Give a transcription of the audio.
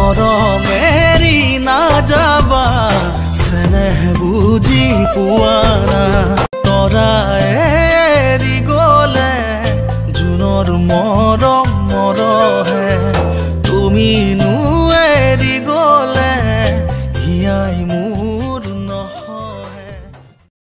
মৰমেৰি নাযাবা চেনেহ বুজি পোৱা না তৰাই এৰি গ'লে জোনৰ মৰম মৰহে তুমি